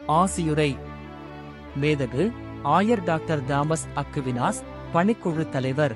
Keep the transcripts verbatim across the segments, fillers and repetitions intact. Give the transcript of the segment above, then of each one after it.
ஆசியுரை. மேதகு ஆயர் doctor Thomas அக்குவினாஸ், பணிக்குழு தலைவர்.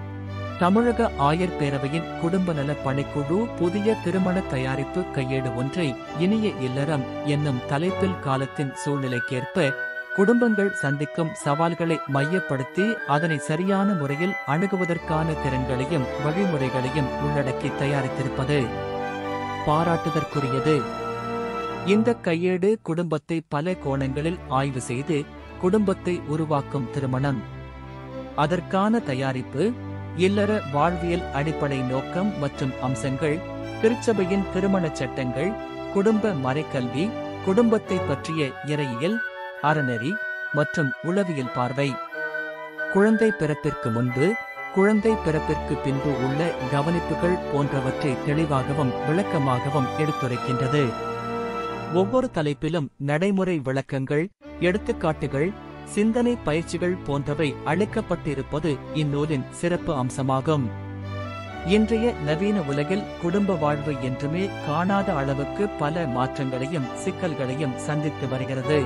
தமிழக ஆயர் பேரவையின் குடும்ப நல பணிக்குழு புதிய திருமண தயாரிப்பு கையேடு ஒன்றை இனிய இல்லறம் என்னும் தலைப்பில் காலத்தின் சூழ்நிலைக்கேற்ப குடும்பங்கள் சந்திக்கும் சவால்களை மையப்படுத்தி அதனை சரியான முறையில் அணுகுவதற்கான திறன்களையும் வழிமுறைகளையும் உள்ளடக்கி தயாரித்திருப்பது பாராட்டுதற்குரியது. இந்த கையேடு குடும்பத்தை பல கோணங்களில் ஆய்வு செய்து குடும்பத்தை உருவாக்கும் திருமணம், அதற்கான தயாரிப்பு, இல்லற வாழ்வியல் அடிப்படை நோக்கம் மற்றும் அம்சங்கள், திருச்சபையின் திருமணச் சட்டங்கள், குடும்ப மறைக்கல்வி, குடும்பத்தை பற்றிய இறையியல், அறநெறி மற்றும் உளவியல் பார்வை, குழந்தை பிறப்பிற்கு முன்பு, குழந்தை பிறப்பிற்கு பின்பு உள்ள கவனிப்புகள் போன்றவற்றை தெளிவாகவும் விளக்கமாகவும் எடுத்துரைக்கின்றது. ஒவ்வொரு தலைப்பிலும் நடைமுறை விளக்கங்கள், எடுத்துக்காட்டுகள், சிந்தனை பயிற்சிகள் போன்றவை அளிக்கப்பட்டிருப்பது இந்நூலின் சிறப்பு அம்சமாகும். இன்றைய நவீன உலகில் குடும்ப வாழ்வு என்றுமே காணாத அளவுக்கு பல மாற்றங்களையும் சிக்கல்களையும் சந்தித்து வருகிறது.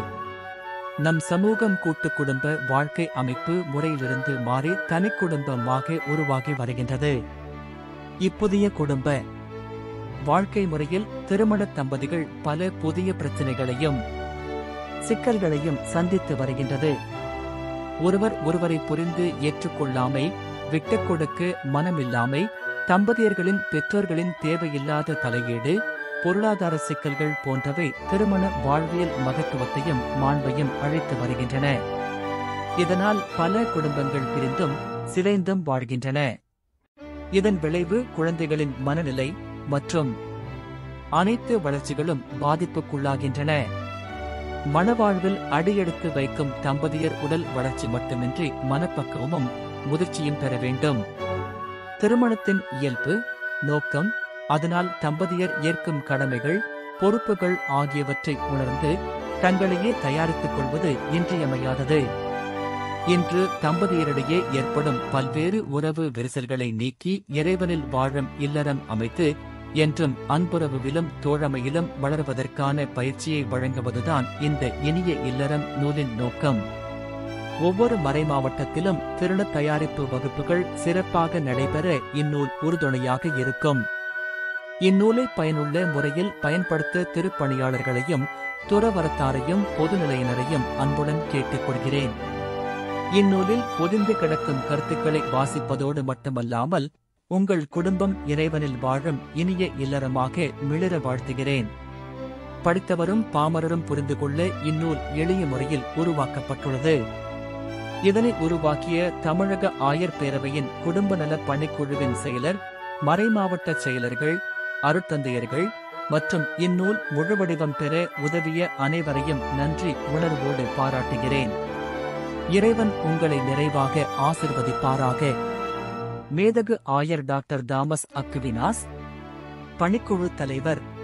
நம் சமூகம் கூட்டு குடும்ப வாழ்க்கை அமைப்பு முறையிலிருந்து மாறி தனி குடும்பமாக உருவாகி வருகின்றது. இப்புதிய குடும்ப வாழ்க்கை முறையில் திருமண தம்பதிகள் பல புதிய பிரச்சனைகளையும் சிக்கல்களையும் சந்தித்து வருகின்றது. ஒருவர் ஒருவரை புரிந்து ஏற்றுக்கொள்ளாமை, விட்டுக் கொடுக்க மனமில்லாமை, தம்பதியர்களின் பெற்றோர்களின் தேவையில்லாத தலையீடு, பொருளாதார சிக்கல்கள் போன்றவை திருமண வாழ்வியல் மகத்துவத்தையும் மாண்பையும் அழைத்து வருகின்றன. இதனால் பல குடும்பங்கள் பிரிந்தும் சிதைந்தும் வாழ்கின்றன. இதன் விளைவு குழந்தைகளின் மனநிலை மற்றும் அனைத்து வளர்ச்சிகளும் பாதிப்புக்குள்ளாகின்றன. மணவாழ்வில் அடியெடுத்து வைக்கும் தம்பதியர் உடல் வளர்ச்சி மட்டுமின்றி மனப்பக்குவமும் முதிர்ச்சியும் பெற வேண்டும். திருமணத்தின் இயல்பு, நோக்கம், அதனால் தம்பதியர் ஏற்கும் கடமைகள், பொறுப்புகள் ஆகியவற்றை உணர்ந்து தங்களையே தயாரித்துக் கொள்வது இன்றியமையாதது. இன்று தம்பதியரிடையே ஏற்படும் பல்வேறு உறவு விரிசல்களை நீக்கி இறைவனில் வாழும் இல்லறம் அமைத்து என்றும் அன்புறவிலும் தோழமையிலும் வளர்வதற்கான பயிற்சியை வழங்குவதுதான் இந்த இனிய இல்லறம் நூலின் நோக்கம். ஒவ்வொரு மறைமாவட்டத்திலும் திருமண தயாரிப்பு வகுப்புகள் சிறப்பாக நடைபெற இந்நூல் உறுதுணையாக இருக்கும். இந்நூலை பயனுள்ள முறையில் பயன்படுத்த திருப்பணியாளர்களையும் துறவரத்தாரையும் பொதுநிலையினரையும் அன்புடன் கேட்டுக் கொள்கிறேன். இந்நூலில் பொதிந்து கிடக்கும் கருத்துக்களை வாசிப்பதோடு மட்டுமல்லாமல் உங்கள் குடும்பம் இறைவனில் வாழும் இனிய இல்லறமாக மிளிர வாழ்த்துகிறேன். படித்தவரும் பாமரரும் புரிந்து கொள்ள இந்நூல் எளிய முறையில் உருவாக்கப்பட்டுள்ளது. இதனை உருவாக்கிய தமிழக ஆயர் பேரவையின் குடும்ப நல பணிக்குழுவின் செயலர், மறைமாவட்ட செயலர்கள், அருட்தந்தையர்கள் மற்றும் இந்நூல் முழுவடிவம் பெற உதவிய அனைவரையும் நன்றி உணர்வோடு பாராட்டுகிறேன். இறைவன் உங்களை நிறைவாக ஆசிர்வதிப்பாராக. மேதகு ஆயர் டாக்டர் தாமஸ் அக்குவினாஸ், பணிக்குழு தலைவர்.